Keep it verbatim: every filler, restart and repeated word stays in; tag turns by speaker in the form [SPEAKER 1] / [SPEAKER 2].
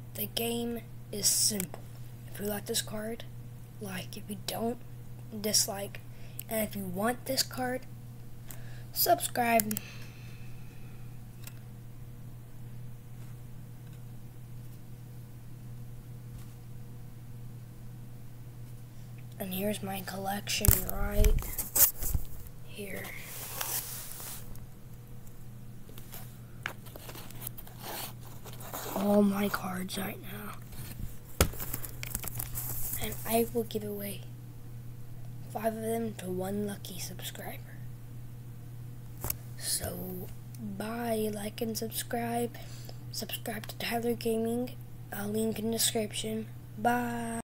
[SPEAKER 1] The game is simple. If you like this card, like. If you don't, dislike. And if you want this card, subscribe. And here's my collection right here. All my cards right now. And I will give away five of them to one lucky subscriber. So, bye, like and subscribe. Subscribe to Tyler Gaming. I'll link in the description. Bye.